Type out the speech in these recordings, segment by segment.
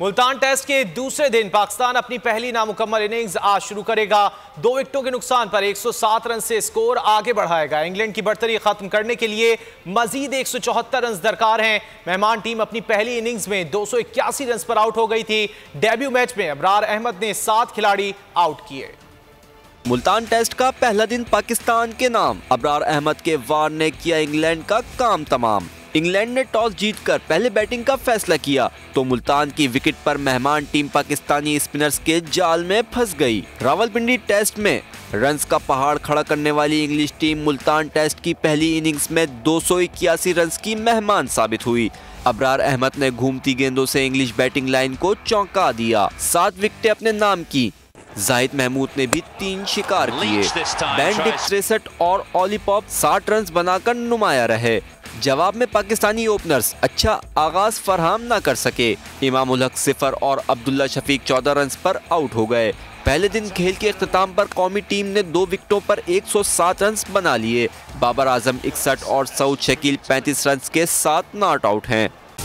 Multan test के दूसरे दिन पाकिस्तान अपनी पहली नामुकम्मल इनिंग्स आज शुरू करेगा। 2 विकेटों के नुकसान पर 107 रन से स्कोर आगे बढ़ाएगा। इंग्लैंड की बढ़तरी खत्म करने के लिए मजीद 174 रन दरकार हैं। मेहमान टीम अपनी पहली इनिंग्स में 281 रन पर आउट हो गई थी। डेब्यू मैच में अबरार अहमद ने 7 खिलाड़ी आउट किए। मुल्तान टेस्ट का पहला दिन पाकिस्तान के नाम। अबरार अहमद के वार ने किया इंग्लैंड का काम तमाम। इंग्लैंड ने टॉस जीतकर पहले बैटिंग का फैसला किया तो मुल्तान की विकेट पर मेहमान टीम पाकिस्तानी स्पिनर्स के जाल में फंस गई। रावलपिंडी टेस्ट में रन्स का पहाड़ खड़ा करने वाली इंग्लिश टीम मुल्तान टेस्ट की पहली इनिंग्स में 281 रन की मेहमान साबित हुई। अबरार अहमद ने घूमती गेंदों से इंग्लिश बैटिंग लाइन को चौंका दिया। 7 विकेटें अपने नाम की। जाहिद महमूद ने भी 3 शिकार किए। बैंडिक 63 और ऑलीपॉप 60 रन बनाकर नुमाया रहे। जवाब में पाकिस्तानी ओपनर्स अच्छा आगाज फरहम न कर सके। इमामुल हक 0 और अब्दुल्ला शफीक 14 रन पर आउट हो गए। पहले दिन खेल के इख्तिताम पर कौमी टीम ने 2 विकेटों पर 107 रन बना लिए। बाबर आजम 61 और सऊद शकील 35 रन के साथ नॉट आउट हैं।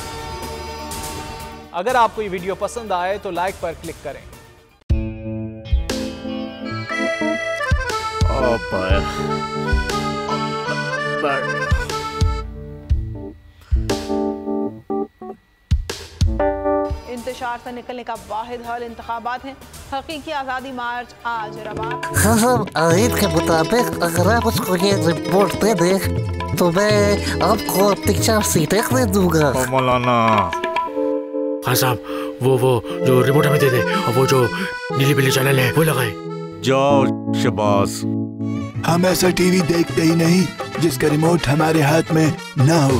अगर आपको ये वीडियो पसंद आए तो लाइक पर क्लिक करें। इंतशार से निकलने का वाहिद हल इंतखाबात हैं। हकीकी आज़ादी मार्च आज रवा। हाँ, आयत के मुताबिक अगर आप उसको ये रिपोर्ट दे दें तो मैं आपको 3-4 सीटें दे दूंगा। मौलाना हाँ साहब, वो जो रिपोर्ट हमें दे दे और वो जो नीली पीली चैनल है वो लगाए। जाओ शबाज। हम ऐसा टीवी देखते ही नहीं जिसका रिमोट हमारे हाथ में ना हो।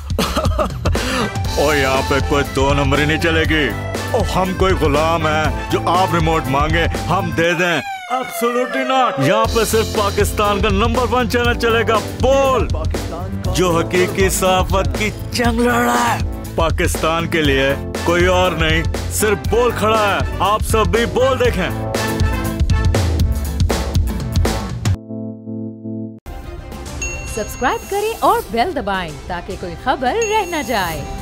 और यहाँ पे कोई 2 नंबर ही नहीं चलेगी। और हम कोई गुलाम है जो आप रिमोट मांगे हम दे दें? Absolutely not. यहाँ पे सिर्फ पाकिस्तान का नंबर 1 चैनल चलेगा, बोल, जो हकीकी सहाफत की जंग लड़ रहा है। पाकिस्तान के लिए कोई और नहीं, सिर्फ बोल खड़ा है। आप सब भी बोल देखें। सब्सक्राइब करें और बेल दबाएं ताकि कोई खबर रह न जाए।